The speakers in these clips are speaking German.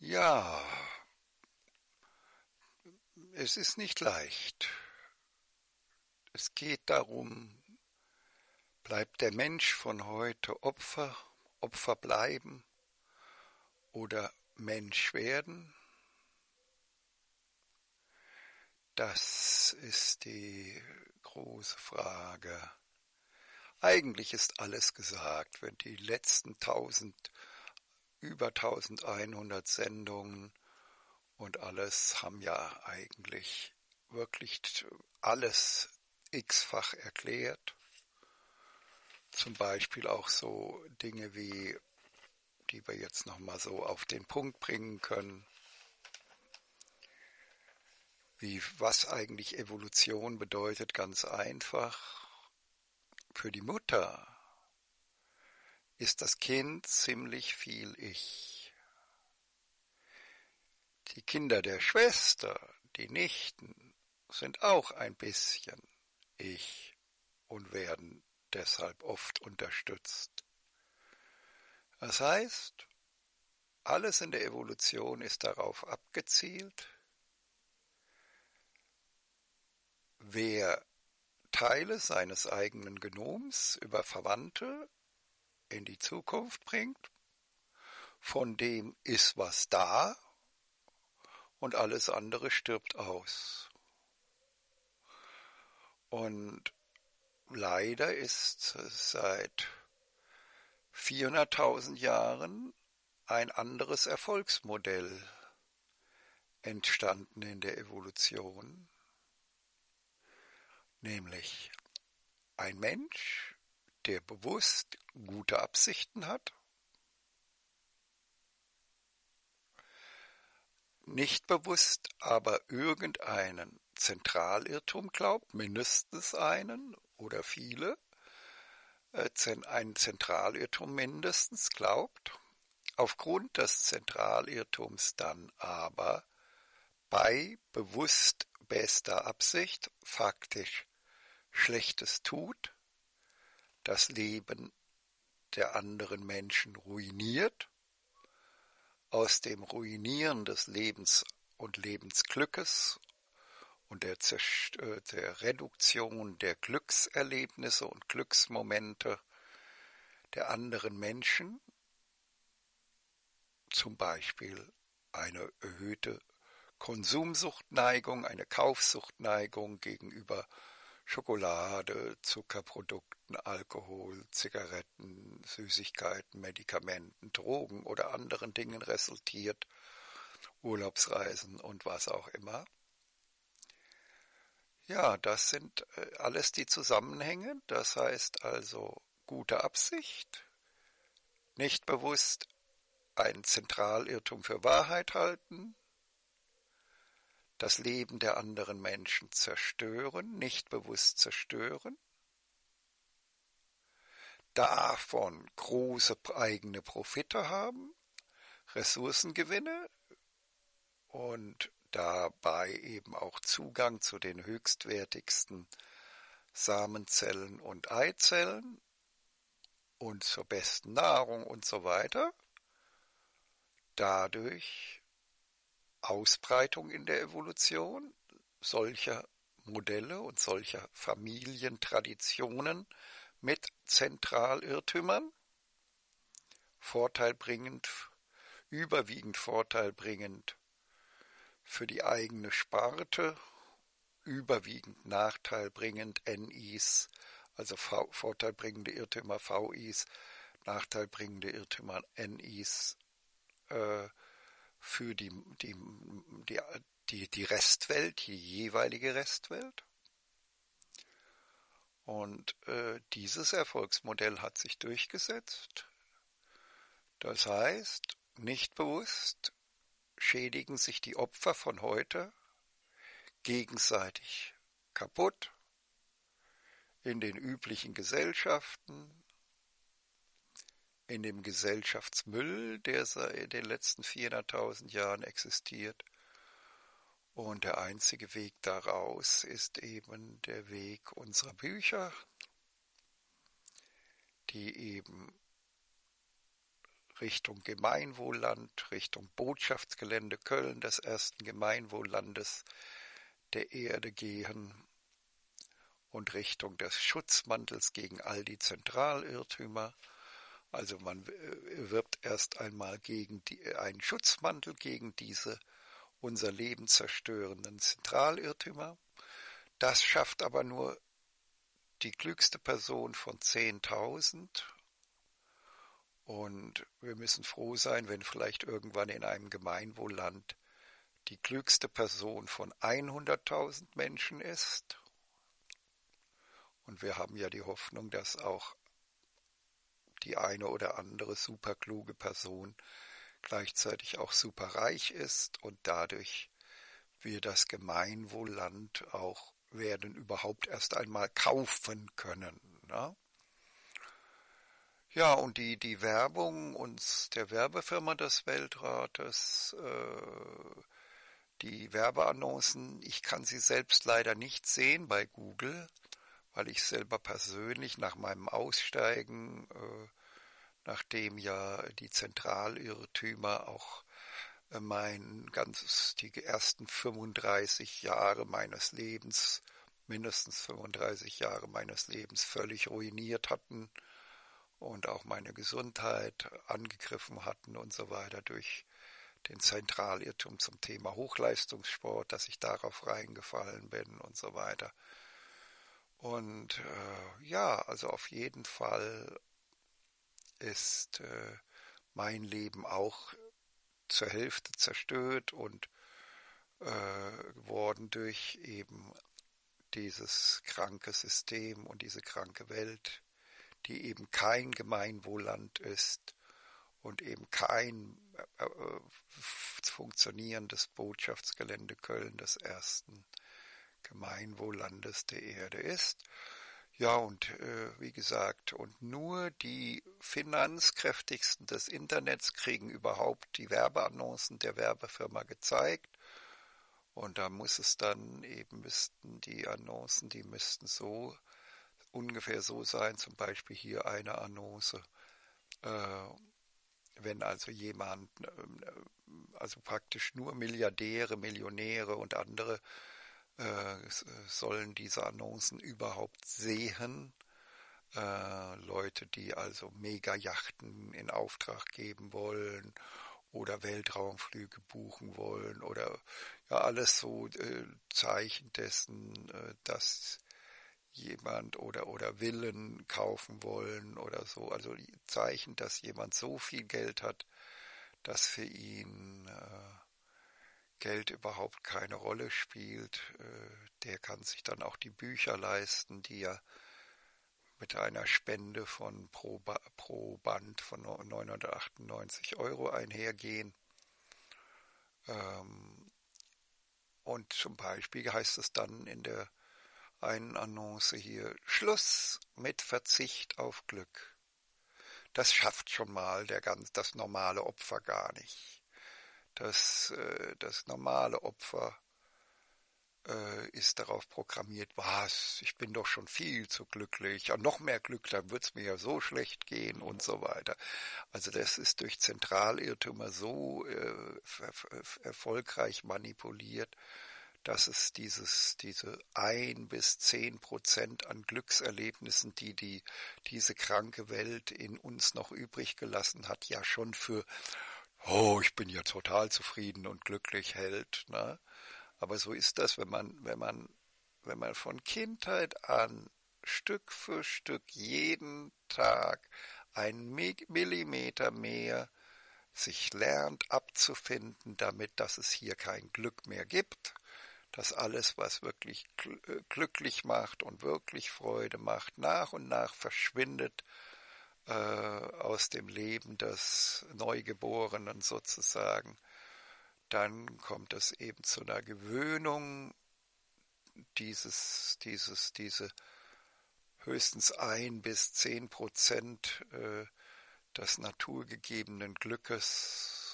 Ja, es ist nicht leicht. Es geht darum, bleibt der Mensch von heute Opfer, Opfer bleiben oder Mensch werden? Das ist die große Frage. Eigentlich ist alles gesagt, wenn die letzten über 1100 Sendungen und alles haben ja eigentlich wirklich alles x-fach erklärt. Zum Beispiel auch so Dinge wie, die wir jetzt nochmal so auf den Punkt bringen können, wie was eigentlich Evolution bedeutet, ganz einfach. Für die Mutter ist das Kind ziemlich viel Ich. Die Kinder der Schwester, die Nichten, sind auch ein bisschen Ich und werden deshalb oft unterstützt. Das heißt, alles in der Evolution ist darauf abgezielt, wer Teile seines eigenen Genoms über Verwandte in die Zukunft bringt, von dem ist was da und alles andere stirbt aus. Und leider ist seit 400.000 Jahren ein anderes Erfolgsmodell entstanden in der Evolution, nämlich ein Mensch, der bewusst gute Absichten hat, nicht bewusst aber irgendeinen Zentralirrtum glaubt, mindestens einen oder viele, einen Zentralirrtum mindestens glaubt, aufgrund des Zentralirrtums dann aber bei bewusst bester Absicht faktisch Schlechtes tut, das Leben der anderen Menschen ruiniert, aus dem Ruinieren des Lebens und Lebensglückes und der Reduktion der Glückserlebnisse und Glücksmomente der anderen Menschen, zum Beispiel eine erhöhte Konsumsuchtneigung, eine Kaufsuchtneigung gegenüber Schokolade, Zuckerprodukten, Alkohol, Zigaretten, Süßigkeiten, Medikamenten, Drogen oder anderen Dingen resultiert, Urlaubsreisen und was auch immer. Ja, das sind alles die Zusammenhänge. Das heißt also gute Absicht, nicht bewusst einen Zentralirrtum für Wahrheit halten, das Leben der anderen Menschen zerstören, nicht bewusst zerstören, davon große eigene Profite haben, Ressourcengewinne und dabei eben auch Zugang zu den höchstwertigsten Samenzellen und Eizellen und zur besten Nahrung und so weiter. Dadurch Ausbreitung in der Evolution solcher Modelle und solcher Familientraditionen mit Zentralirrtümern, vorteilbringend, überwiegend vorteilbringend für die eigene Sparte, überwiegend nachteilbringend NIs, also vorteilbringende Irrtümer VIs, nachteilbringende Irrtümer NIs für die Restwelt, die jeweilige Restwelt. Und dieses Erfolgsmodell hat sich durchgesetzt. Das heißt, nicht bewusst schädigen sich die Opfer von heute gegenseitig kaputt in den üblichen Gesellschaften, in dem Gesellschaftsmüll, der seit den letzten 400.000 Jahren existiert. Und der einzige Weg daraus ist eben der Weg unserer Bücher, die eben Richtung Gemeinwohlland, Richtung Botschaftsgelände Köln, des ersten Gemeinwohllandes der Erde gehen und Richtung des Schutzmantels gegen all die Zentralirrtümer. Also man wirbt erst einmal gegen einen Schutzmantel gegen diese unser Leben zerstörenden Zentralirrtümer. Das schafft aber nur die klügste Person von 10.000. Und wir müssen froh sein, wenn vielleicht irgendwann in einem Gemeinwohlland die klügste Person von 100.000 Menschen ist. Und wir haben ja die Hoffnung, dass auch die eine oder andere superkluge Person gleichzeitig auch superreich ist und dadurch wir das Gemeinwohlland auch werden überhaupt erst einmal kaufen können. Ne? Ja, und die Werbung uns der Werbefirma des Weltrates, die Werbeannoncen, ich kann sie selbst leider nicht sehen bei Google, weil ich selber persönlich nach meinem Aussteigen, nachdem ja die Zentralirrtümer auch die ersten 35 Jahre meines Lebens, mindestens 35 Jahre meines Lebens völlig ruiniert hatten und auch meine Gesundheit angegriffen hatten und so weiter durch den Zentralirrtum zum Thema Hochleistungssport, dass ich darauf reingefallen bin und so weiter. Und ja, also auf jeden Fall ist mein Leben auch zur Hälfte zerstört und geworden durch eben dieses kranke System und diese kranke Welt, die eben kein Gemeinwohlland ist und eben kein funktionierendes Botschaftsgelände Köln des ersten Gemeinwohllandes der Erde ist. Ja, und wie gesagt, und nur die finanzkräftigsten des Internets kriegen überhaupt die Werbeannoncen der Werbefirma gezeigt. Und da muss es dann eben, die Annoncen, die müssten so ungefähr so sein, zum Beispiel hier eine Annonce, wenn also jemand, also praktisch nur Milliardäre, Millionäre und andere sollen diese Annoncen überhaupt sehen. Leute, die also Mega-Yachten in Auftrag geben wollen oder Weltraumflüge buchen wollen oder ja alles so Zeichen dessen, dass jemand oder Villen kaufen wollen oder so. Also Zeichen, dass jemand so viel Geld hat, dass für ihn Geld überhaupt keine Rolle spielt. Der kann sich dann auch die Bücher leisten, die ja mit einer Spende von pro Band von 998 € einhergehen. Und zum Beispiel heißt es dann in der einen Annonce hier, Schluss mit Verzicht auf Glück. Das schafft schon mal das normale Opfer gar nicht. Das normale Opfer ist darauf programmiert, was, ich bin doch schon viel zu glücklich, ja, noch mehr Glück, dann wird es mir ja so schlecht gehen und so weiter. Also das ist durch Zentralirrtümer so erfolgreich manipuliert, dass es diese 1-10% an Glückserlebnissen, die diese kranke Welt in uns noch übrig gelassen hat, ja schon für, oh, ich bin ja total zufrieden und glücklich hält, ne? Aber so ist das, wenn man von Kindheit an Stück für Stück jeden Tag einen Millimeter mehr sich lernt abzufinden damit, dass es hier kein Glück mehr gibt, dass alles, was wirklich glücklich macht und wirklich Freude macht, nach und nach verschwindet aus dem Leben des Neugeborenen sozusagen. Dann kommt es eben zu einer Gewöhnung diese höchstens 1-10% des naturgegebenen Glückes,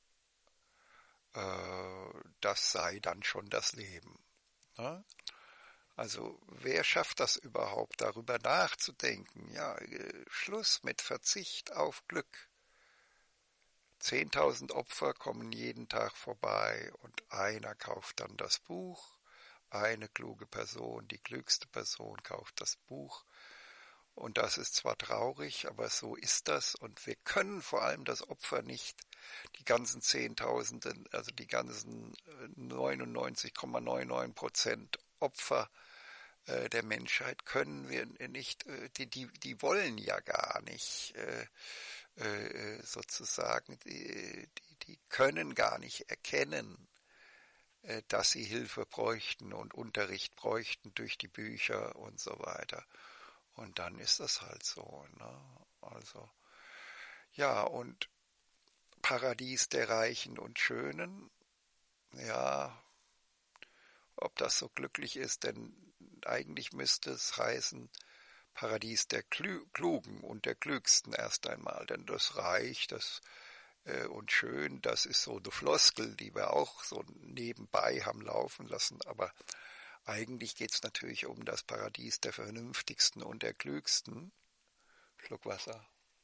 das sei dann schon das Leben. Ne? Also wer schafft das überhaupt, darüber nachzudenken? Ja, Schluss mit Verzicht auf Glück. 10.000 Opfer kommen jeden Tag vorbei und einer kauft dann das Buch. Eine kluge Person, die klügste Person kauft das Buch. Und das ist zwar traurig, aber so ist das. Und wir können vor allem das Opfer nicht, die ganzen Zehntausenden, also die ganzen 99,99% Opfer der Menschheit können wir nicht, die wollen ja gar nicht sozusagen, die können gar nicht erkennen, dass sie Hilfe bräuchten und Unterricht bräuchten durch die Bücher und so weiter. Und dann ist das halt so, ne? Also, ja, und Paradies der Reichen und Schönen, ja, ob das so glücklich ist, denn eigentlich müsste es heißen, Paradies der Klugen und der Klügsten erst einmal, denn das Reich, das und schön, das ist so eine Floskel, die wir auch so nebenbei haben laufen lassen, aber eigentlich geht es natürlich um das Paradies der Vernünftigsten und der Klügsten. Schluck Wasser.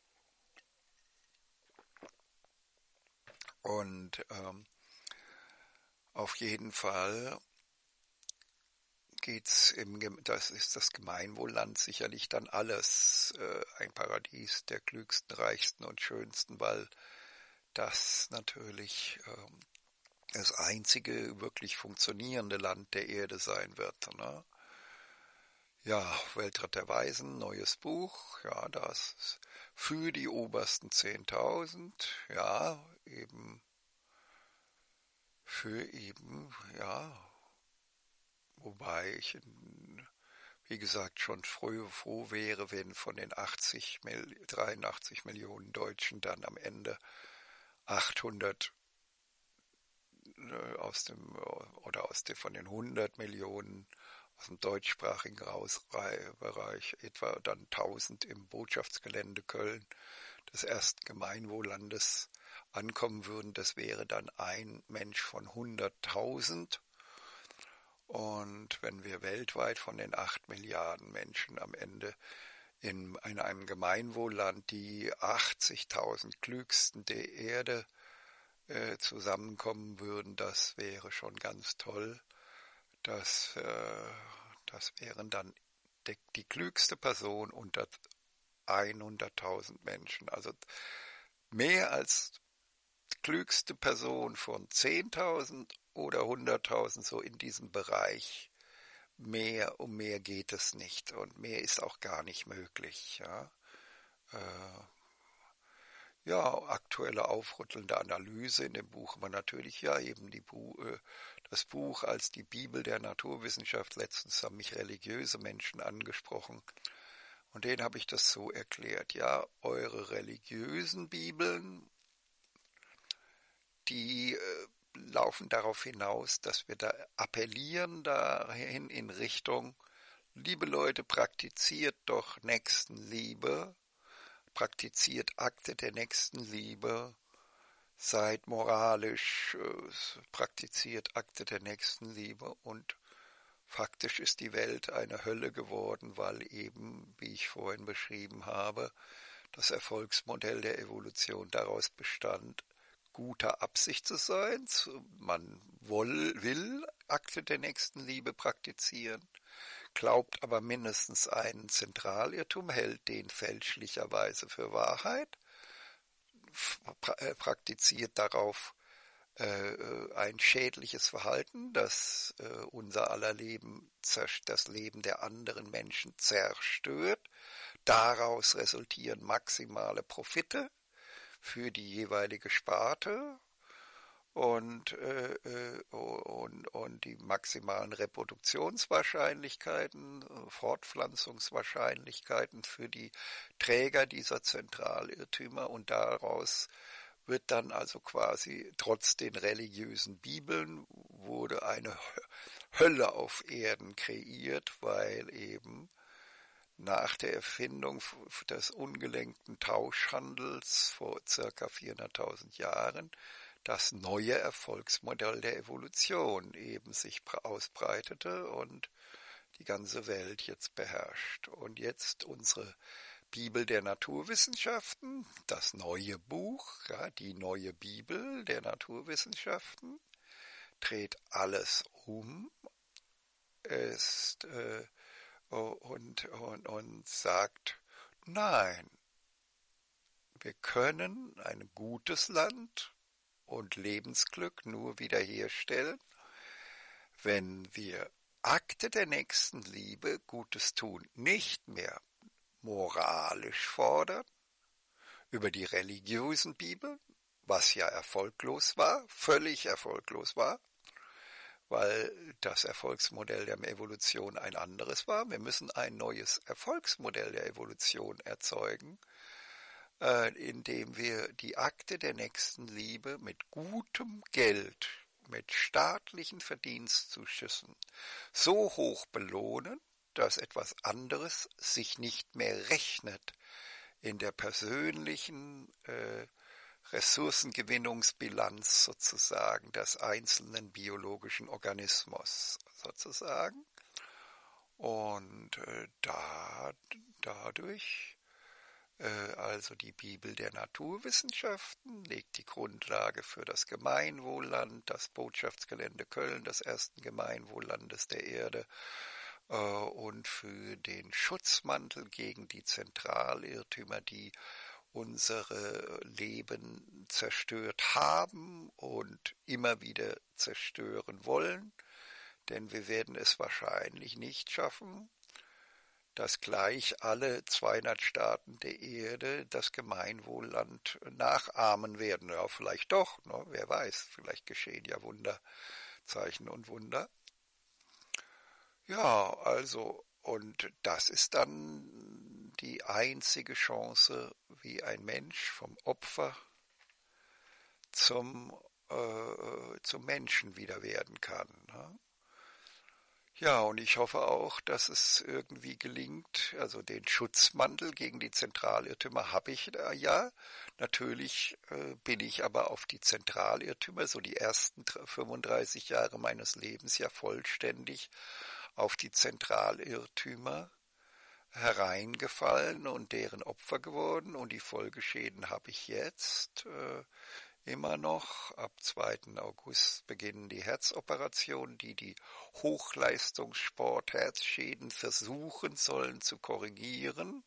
Und auf jeden Fall geht's das ist das Gemeinwohlland sicherlich dann alles ein Paradies der klügsten, reichsten und schönsten, weil das natürlich das einzige wirklich funktionierende Land der Erde sein wird. Ne? Ja, Weltrat der Weisen, neues Buch, ja, das für die obersten 10.000, ja, eben für eben, ja, wobei ich, wie gesagt, schon froh wäre, wenn von den 83 Millionen Deutschen dann am Ende 800 von den 100 Millionen aus dem deutschsprachigen Bereich, etwa dann 1000 im Botschaftsgelände Köln des ersten Gemeinwohllandes ankommen würden. Das wäre dann ein Mensch von 100.000. Und wenn wir weltweit von den 8 Milliarden Menschen am Ende in einem Gemeinwohlland die 80.000 Klügsten der Erde zusammenkommen würden, das wäre schon ganz toll. Das wären dann die klügste Person unter 100.000 Menschen. Also mehr als die klügste Person von 10.000 oder 100.000, so in diesem Bereich. Um mehr geht es nicht und mehr ist auch gar nicht möglich. Ja, ja, aktuelle aufrüttelnde Analyse in dem Buch, aber natürlich ja eben das Buch als die Bibel der Naturwissenschaft. Letztens haben mich religiöse Menschen angesprochen und denen habe ich das so erklärt. Ja, eure religiösen Bibeln, die laufen darauf hinaus, dass wir da appellieren dahin in Richtung, liebe Leute, praktiziert doch Nächstenliebe, praktiziert Akte der Nächstenliebe, seid moralisch, praktiziert Akte der Nächstenliebe und faktisch ist die Welt eine Hölle geworden, weil eben, wie ich vorhin beschrieben habe, das Erfolgsmodell der Evolution daraus bestand, guter Absicht zu sein. Man will Akte der Nächstenliebe praktizieren, glaubt aber mindestens einen Zentralirrtum, hält den fälschlicherweise für Wahrheit, praktiziert darauf ein schädliches Verhalten, das unser aller Leben, das Leben der anderen Menschen zerstört. Daraus resultieren maximale Profite für die jeweilige Sparte und die maximalen Reproduktionswahrscheinlichkeiten, Fortpflanzungswahrscheinlichkeiten für die Träger dieser Zentralirrtümer und daraus wird dann also quasi trotz den religiösen Bibeln wurde eine Hölle auf Erden kreiert, weil eben nach der Erfindung des ungelenkten Tauschhandels vor ca. 400.000 Jahren das neue Erfolgsmodell der Evolution eben sich ausbreitete und die ganze Welt jetzt beherrscht. Und jetzt unsere Bibel der Naturwissenschaften, das neue Buch, ja, die neue Bibel der Naturwissenschaften, dreht alles um, ist, und sagt, nein, wir können ein gutes Land und Lebensglück nur wiederherstellen, wenn wir Akte der Nächstenliebe, Gutes tun, nicht mehr moralisch fordern, über die religiösen Bibeln, was ja erfolglos war, völlig erfolglos war, weil das Erfolgsmodell der Evolution ein anderes war. Wir müssen ein neues Erfolgsmodell der Evolution erzeugen, indem wir die Akte der Nächstenliebe mit gutem Geld, mit staatlichen Verdienstzuschüssen so hoch belohnen, dass etwas anderes sich nicht mehr rechnet in der persönlichen Ressourcengewinnungsbilanz sozusagen des einzelnen biologischen Organismus sozusagen. Und dadurch, also die Bibel der Naturwissenschaften, legt die Grundlage für das Gemeinwohlland, das Botschaftsgelände Köln, des ersten Gemeinwohllandes der Erde, und für den Schutzmantel gegen die Zentralirrtümer, die unsere Leben zerstört haben und immer wieder zerstören wollen, denn wir werden es wahrscheinlich nicht schaffen, dass gleich alle 200 Staaten der Erde das Gemeinwohlland nachahmen werden. Ja, vielleicht doch, ne? Wer weiß, vielleicht geschehen ja Wunder, Zeichen und Wunder. Ja, also, und das ist dann die einzige Chance, wie ein Mensch vom Opfer zum, zum Menschen wieder werden kann. Ne? Ja, und ich hoffe auch, dass es irgendwie gelingt, also den Schutzmantel gegen die Zentralirrtümer habe ich ja. Natürlich bin ich aber auf die Zentralirrtümer, so die ersten 35 Jahre meines Lebens ja vollständig auf die Zentralirrtümer hereingefallen und deren Opfer geworden. Und die Folgeschäden habe ich jetzt immer noch. Ab 2. August beginnen die Herzoperationen, die die Hochleistungssport-Herzschäden versuchen sollen zu korrigieren.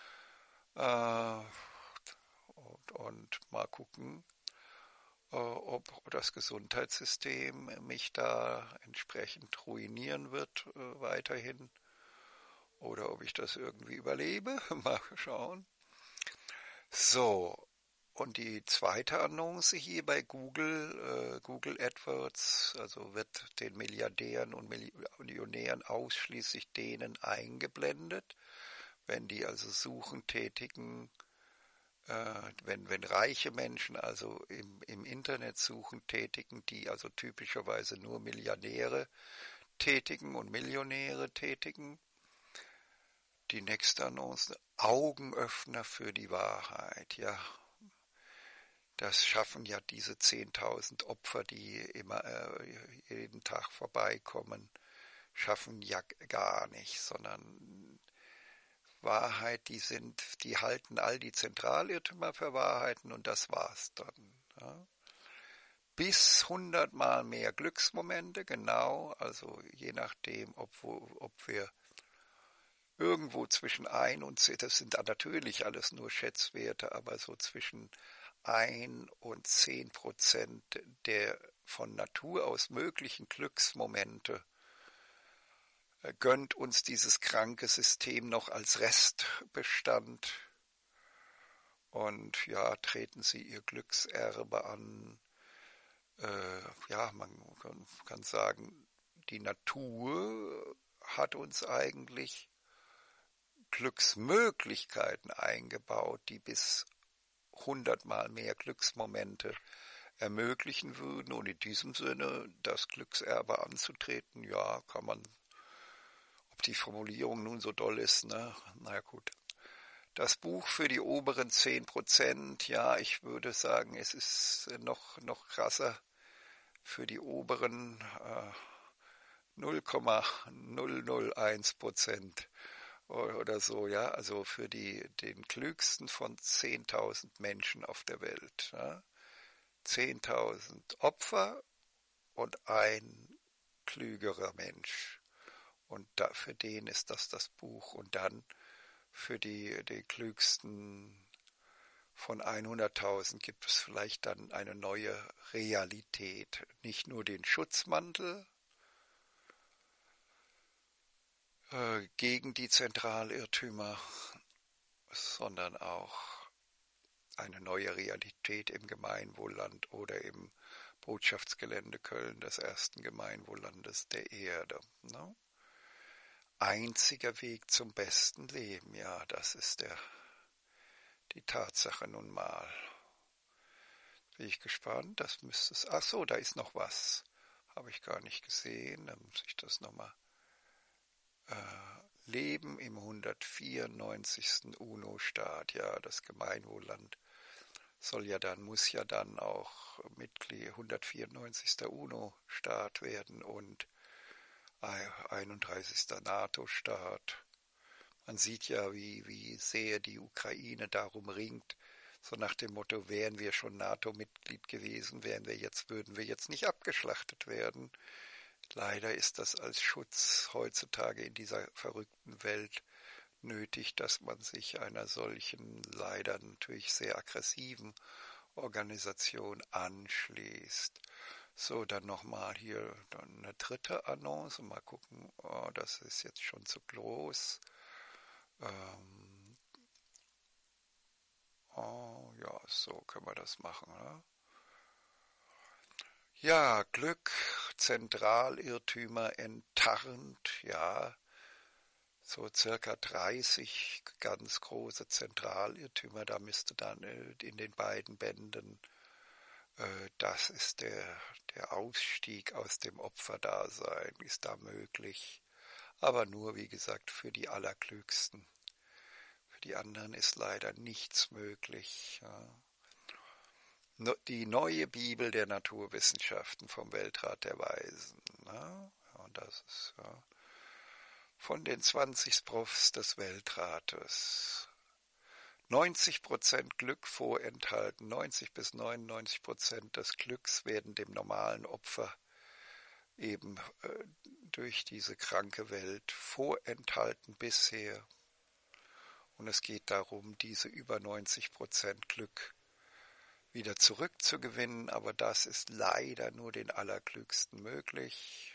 Und mal gucken, ob das Gesundheitssystem mich da entsprechend ruinieren wird weiterhin oder ob ich das irgendwie überlebe. Mal schauen. So, und die zweite Annonce hier bei Google, Google AdWords, also wird den Milliardären und Millionären ausschließlich denen eingeblendet, wenn die also Suchen tätigen, wenn reiche Menschen also im Internet Suchen tätigen, die also typischerweise nur Milliardäre tätigen und Millionäre tätigen. Die nächste Annonce, Augenöffner für die Wahrheit, ja. Das schaffen ja diese 10.000 Opfer, die immer jeden Tag vorbeikommen, schaffen ja gar nicht, sondern Wahrheit, die halten all die Zentralirrtümer für Wahrheiten und das war's dann. Ja. Bis 100-mal mehr Glücksmomente, genau, also je nachdem, ob wir irgendwo zwischen 1 und 10, das sind natürlich alles nur Schätzwerte, aber so zwischen 1 und 10% der von Natur aus möglichen Glücksmomente gönnt uns dieses kranke System noch als Restbestand. Und ja, treten Sie Ihr Glückserbe an. Ja, man kann sagen, die Natur hat uns eigentlich Glücksmöglichkeiten eingebaut, die bis 100-mal mehr Glücksmomente ermöglichen würden. Und in diesem Sinne, das Glückserbe anzutreten, ja, kann man, ob die Formulierung nun so doll ist, ne? Na ja, gut. Das Buch für die oberen 10%, ja, ich würde sagen, es ist noch krasser für die oberen 0,001%. oder so, ja, also für den klügsten von 10.000 Menschen auf der Welt. Ja. 10.000 Opfer und ein klügerer Mensch. Und für den ist das Buch. Und dann für die klügsten von 100.000 gibt es vielleicht dann eine neue Realität. Nicht nur den Schutzmantel gegen die Zentralirrtümer, sondern auch eine neue Realität im Gemeinwohlland oder im Botschaftsgelände Köln des ersten Gemeinwohllandes der Erde. Ne? Einziger Weg zum besten Leben, ja, das ist die Tatsache nun mal. Bin ich gespannt, das müsste es. Ach so, da ist noch was. Habe ich gar nicht gesehen. Dann muss ich das nochmal. Leben im 194. UNO-Staat, ja, das Gemeinwohlland muss ja dann auch Mitglied 194. UNO-Staat werden und 31. NATO-Staat. Man sieht ja, wie sehr die Ukraine darum ringt, so nach dem Motto, wären wir schon NATO-Mitglied gewesen, würden wir jetzt nicht abgeschlachtet werden. Leider ist das als Schutz heutzutage in dieser verrückten Welt nötig, dass man sich einer solchen, leider natürlich sehr aggressiven Organisation anschließt. So, dann nochmal hier dann eine dritte Annonce. Mal gucken, oh, das ist jetzt schon zu groß. Oh, ja, so können wir das machen. Ne? Ja, Glück, Zentralirrtümer enttarnt, ja, so circa 30 ganz große Zentralirrtümer, da müsste dann in den beiden Bänden, das ist der Ausstieg aus dem Opferdasein, ist da möglich, aber nur, wie gesagt, für die Allerklügsten. Für die anderen ist leider nichts möglich. Ja. Die neue Bibel der Naturwissenschaften vom Weltrat der Weisen. Ne? Und das ist ja, von den 20 Profs des Weltrates. 90% Glück vorenthalten, 90 bis 99% des Glücks werden dem normalen Opfer eben durch diese kranke Welt vorenthalten bisher. Und es geht darum, diese über 90% Glück wieder zurückzugewinnen, aber das ist leider nur den Allerklügsten möglich.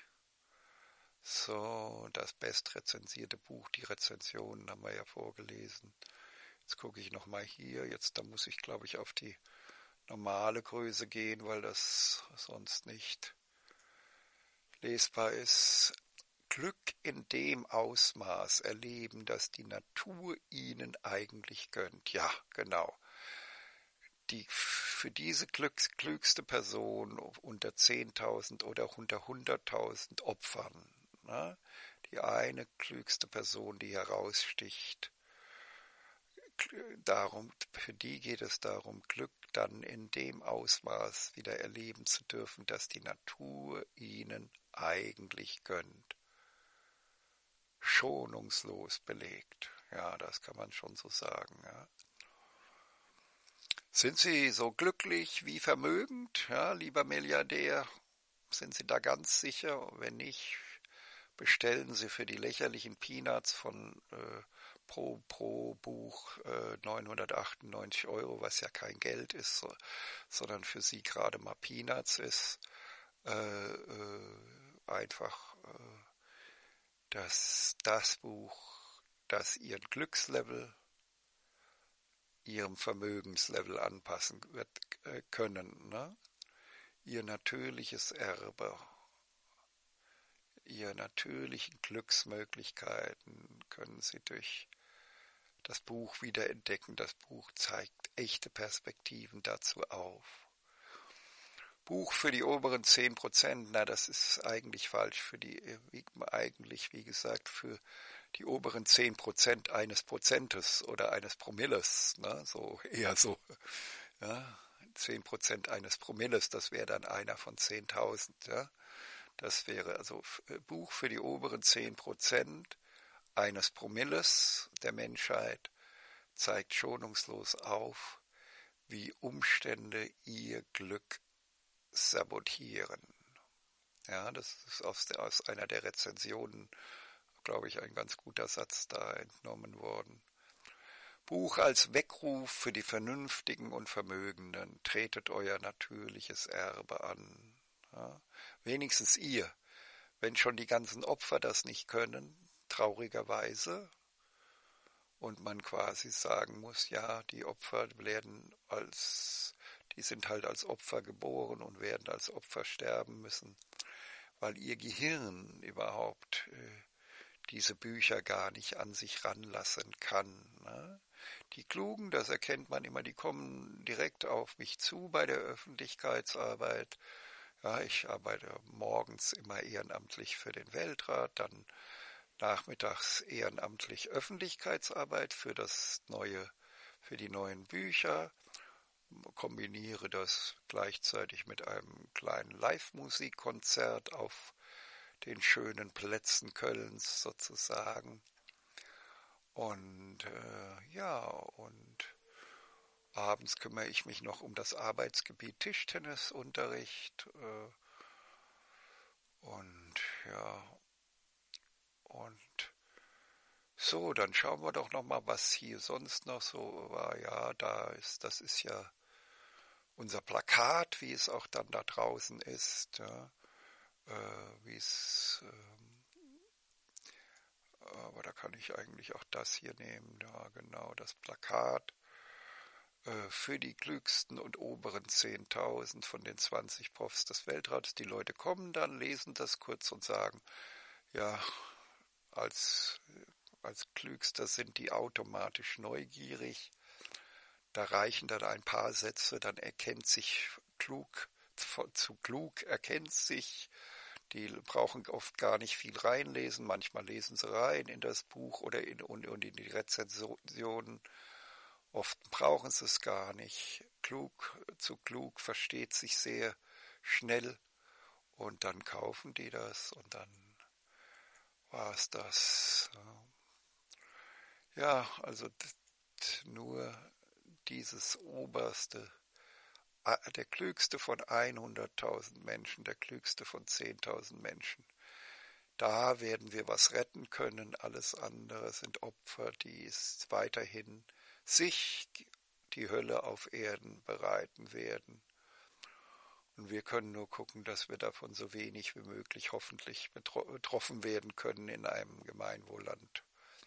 So, das bestrezensierte Buch, die Rezensionen haben wir ja vorgelesen. Jetzt gucke ich nochmal hier, da muss ich glaube ich auf die normale Größe gehen, weil das sonst nicht lesbar ist. Glück in dem Ausmaß erleben, das die Natur ihnen eigentlich gönnt. Ja, genau. Für diese klügste Person unter 10.000 oder unter 100.000 Opfern, ne? Die eine klügste Person, die heraussticht, für die geht es darum, Glück dann in dem Ausmaß wieder erleben zu dürfen, das die Natur ihnen eigentlich gönnt. Schonungslos belegt. Ja, das kann man schon so sagen, ja. Sind Sie so glücklich wie vermögend, ja, lieber Milliardär? Sind Sie da ganz sicher? Wenn nicht, bestellen Sie für die lächerlichen Peanuts von pro Buch 998 Euro, was ja kein Geld ist, sondern für Sie gerade mal Peanuts ist, einfach das Buch, das Ihren Glückslevel ihrem Vermögenslevel anpassen wird, können. Ne? Ihr natürliches Erbe, ihre natürlichen Glücksmöglichkeiten können sie durch das Buch wiederentdecken. Das Buch zeigt echte Perspektiven dazu auf. Buch für die oberen 10%, na, das ist eigentlich falsch. Wie gesagt, für die oberen 10% eines Prozentes oder eines Promilles, ne, so eher so, ja, 10% eines Promilles, das wäre dann einer von 10.000, ja. Das wäre also Buch für die oberen 10%, eines Promilles der Menschheit zeigt schonungslos auf, wie Umstände ihr Glück sabotieren. Ja, das ist aus einer der Rezensionen, glaube ich, ein ganz guter Satz da entnommen worden. Buch als Weckruf für die Vernünftigen und Vermögenden, tretet euer natürliches Erbe an. Ja, wenigstens ihr, wenn schon die ganzen Opfer das nicht können, traurigerweise, und man quasi sagen muss, ja, die Opfer die sind halt als Opfer geboren und werden als Opfer sterben müssen, weil ihr Gehirn überhaupt diese Bücher gar nicht an sich ranlassen kann. Ne? Die Klugen, das erkennt man immer, die kommen direkt auf mich zu bei der Öffentlichkeitsarbeit. Ja, ich arbeite morgens immer ehrenamtlich für den Weltrat, dann nachmittags ehrenamtlich Öffentlichkeitsarbeit für die neuen Bücher, kombiniere das gleichzeitig mit einem kleinen Live-Musikkonzert auf den schönen Plätzen Kölns sozusagen. Und und abends kümmere ich mich noch um das Arbeitsgebiet Tischtennisunterricht. Und ja, und so, dann schauen wir doch noch mal, was hier sonst noch so war. Ja, das ist ja unser Plakat, wie es auch dann da draußen ist, ja, wie es, aber da kann ich eigentlich auch das hier nehmen, ja, genau, das Plakat für die klügsten und oberen 10.000 von den 20 Profs des Weltrats. Die Leute kommen dann, lesen das kurz und sagen, ja, als, als Klügster sind die automatisch neugierig. Da reichen dann ein paar Sätze, dann erkennt sich zu klug erkennt sich. Die brauchen oft gar nicht viel reinlesen, manchmal lesen sie rein in das Buch oder in die Rezensionen. Oft brauchen sie es gar nicht. Zu klug versteht sich sehr schnell und dann kaufen die das und dann war es das. Ja, also nur dieses oberste, der klügste von 100.000 Menschen, der klügste von 10.000 Menschen. Da werden wir was retten können, alles andere sind Opfer, die es weiterhin sich die Hölle auf Erden bereiten werden. Und wir können nur gucken, dass wir davon so wenig wie möglich hoffentlich betroffen werden können in einem Gemeinwohlland.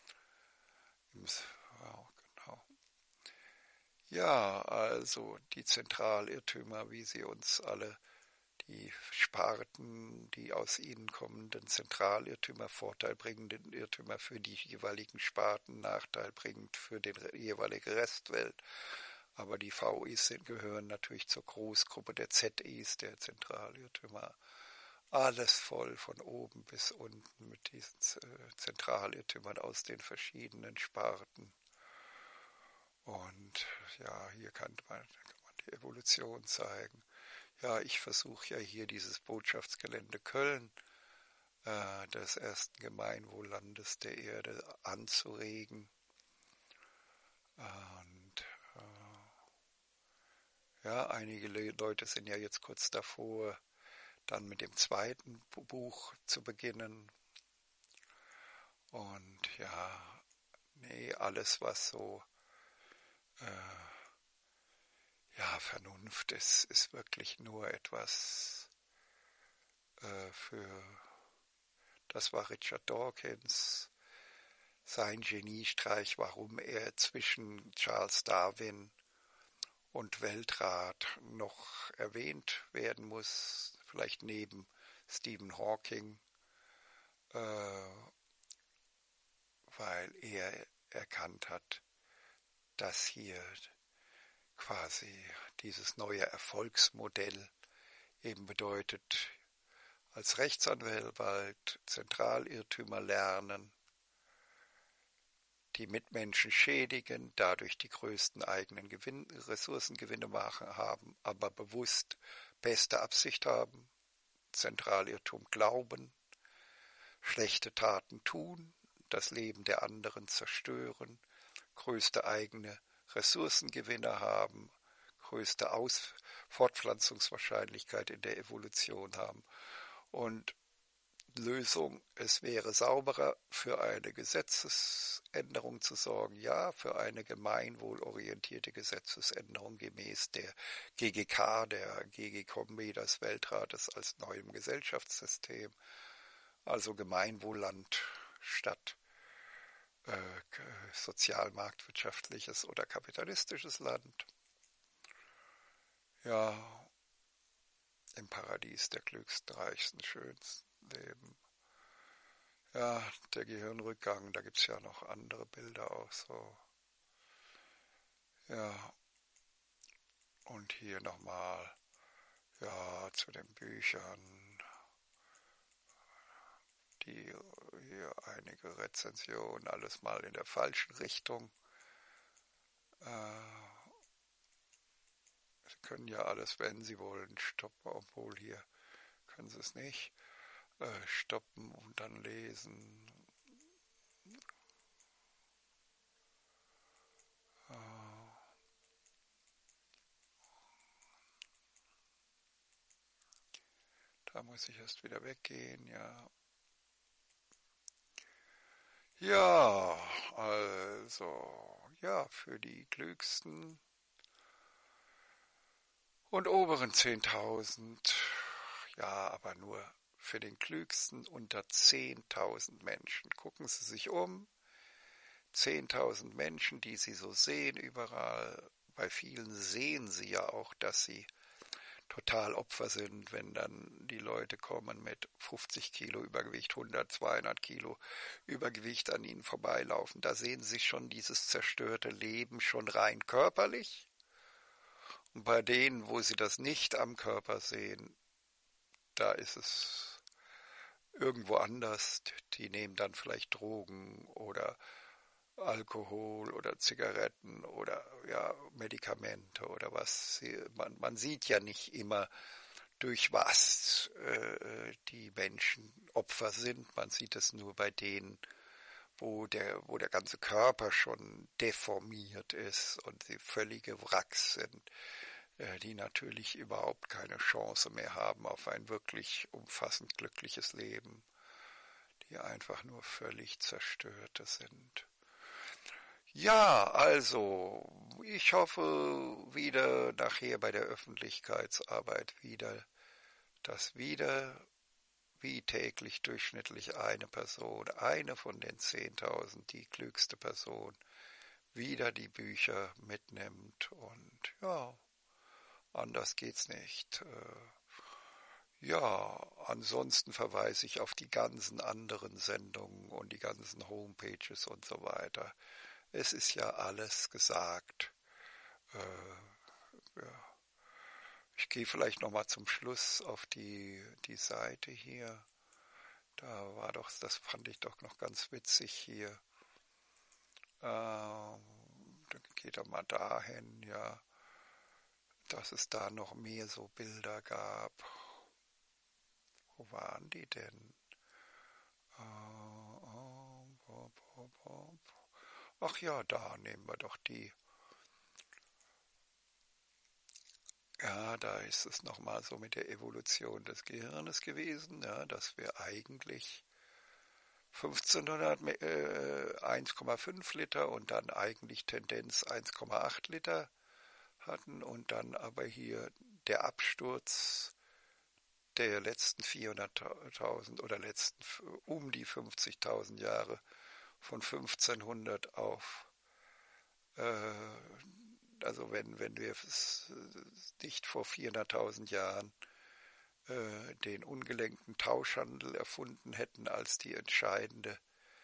Ja, genau. Ja, also die Zentralirrtümer, wie sie uns alle, die Sparten, die aus ihnen kommenden Zentralirrtümer, vorteilbringenden Irrtümer für die jeweiligen Sparten, nachteilbringend für die jeweilige Restwelt. Aber die VIs gehören natürlich zur Großgruppe der ZIs, der Zentralirrtümer. Alles voll von oben bis unten mit diesen Zentralirrtümern aus den verschiedenen Sparten. Und ja, hier kann man die Evolution zeigen. Ja, ich versuche ja hier dieses Botschaftsgelände Köln, des ersten Gemeinwohllandes der Erde, anzuregen. Und ja, einige Leute sind ja jetzt kurz davor, dann mit dem zweiten Buch zu beginnen. Und ja, nee, alles was so Vernunft ist wirklich nur etwas das war Richard Dawkins, sein Geniestreich, warum er zwischen Charles Darwin und Weltrat noch erwähnt werden muss, vielleicht neben Stephen Hawking, weil er erkannt hat, dass hier quasi dieses neue Erfolgsmodell eben bedeutet, als Rechtsanwalt Zentralirrtümer lernen, die Mitmenschen schädigen, dadurch die größten eigenen Ressourcengewinne machen haben, aber bewusst beste Absicht haben, Zentralirrtum glauben, schlechte Taten tun, das Leben der anderen zerstören, größte eigene Ressourcengewinne haben, größte Fortpflanzungswahrscheinlichkeit in der Evolution haben. Und Lösung, es wäre sauberer, für eine Gesetzesänderung zu sorgen, ja, für eine gemeinwohlorientierte Gesetzesänderung gemäß der GGK, der GG-Kombi des Weltrates als neuem Gesellschaftssystem, also Gemeinwohlland statt sozialmarktwirtschaftliches oder kapitalistisches Land. Ja, im Paradies der klügsten, reichsten, schönsten leben. Ja, der Gehirnrückgang, da gibt es ja noch andere Bilder auch so. Ja, und hier nochmal, ja, zu den Büchern, die hier einige Rezensionen, alles mal in der falschen Richtung. Sie können ja alles, wenn Sie wollen, stoppen, obwohl hier können Sie es nicht. Stoppen und dann lesen. Da muss ich erst wieder weggehen, ja. Ja, also, ja, für die Klügsten und oberen 10.000, ja, aber nur für den Klügsten unter 10.000 Menschen. Gucken Sie sich um, 10.000 Menschen, die Sie so sehen überall. Bei vielen sehen Sie ja auch, dass sie total Opfer sind, wenn dann die Leute kommen mit 50 Kilo Übergewicht, 100, 200 Kilo Übergewicht an ihnen vorbeilaufen. Da sehen Sie schon dieses zerstörte Leben schon rein körperlich. Und bei denen, wo Sie das nicht am Körper sehen, da ist es irgendwo anders. Die nehmen dann vielleicht Drogen oder Alkohol oder Zigaretten oder ja, Medikamente oder was. Man sieht ja nicht immer, durch was die Menschen Opfer sind. Man sieht es nur bei denen, wo der ganze Körper schon deformiert ist und sie völlige Wracks sind, die natürlich überhaupt keine Chance mehr haben auf ein wirklich umfassend glückliches Leben, die einfach nur völlig zerstörte sind. Ja, also, ich hoffe wieder nachher bei der Öffentlichkeitsarbeit dass wieder wie täglich durchschnittlich eine Person, eine von den 10.000, die klügste Person, wieder die Bücher mitnimmt und ja, anders geht's nicht. Ja, ansonsten verweise ich auf die ganzen anderen Sendungen und die ganzen Homepages und so weiter. Es ist ja alles gesagt. Ja. Ich gehe vielleicht nochmal zum Schluss auf die Seite hier. Das fand ich doch noch ganz witzig hier. Dann geht er mal dahin, ja, dass es da noch mehr so Bilder gab. Wo waren die denn? Ach ja, da nehmen wir doch die. Ja, da ist es nochmal so mit der Evolution des Gehirnes gewesen, ja, dass wir eigentlich 1500 1,5 Liter und dann eigentlich Tendenz 1,8 Liter hatten und dann aber hier der Absturz der letzten 400.000 oder letzten um die 50.000 Jahre von 1500 auf, also wenn wir nicht vor 400.000 Jahren den ungelenkten Tauschhandel erfunden hätten als die entscheidende,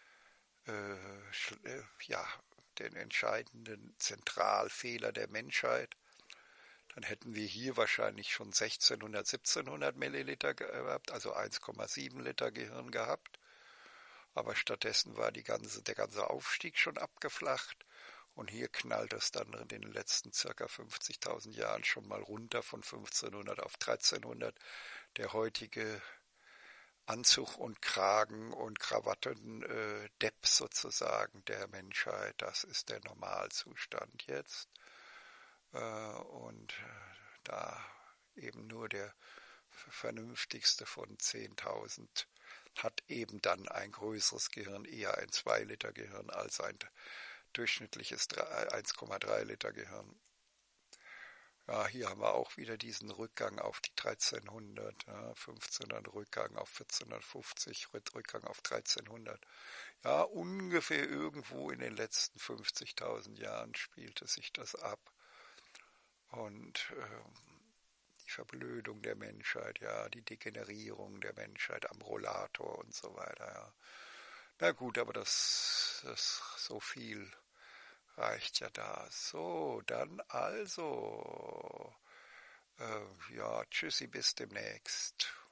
ja, den entscheidenden Zentralfehler der Menschheit, dann hätten wir hier wahrscheinlich schon 1600, 1700 Milliliter gehabt, also 1,7 Liter Gehirn gehabt. Aber stattdessen war der ganze Aufstieg schon abgeflacht. Und hier knallt es dann in den letzten ca. 50.000 Jahren schon mal runter von 1500 auf 1300. Der heutige Anzug und Kragen und Krawatten Depp sozusagen der Menschheit. Das ist der Normalzustand jetzt. Und da eben nur der vernünftigste von 10.000 hat eben dann ein größeres Gehirn, eher ein 2-Liter-Gehirn als ein durchschnittliches 1,3-Liter-Gehirn. Ja, hier haben wir auch wieder diesen Rückgang auf die 1300, ja, 1500 Rückgang auf 1450, Rückgang auf 1300. Ja, ungefähr irgendwo in den letzten 50.000 Jahren spielte sich das ab. Und die Verblödung der Menschheit, ja, die Degenerierung der Menschheit am Rollator und so weiter, ja. Na gut, aber das so viel reicht ja da. So, dann also, ja, tschüssi, bis demnächst.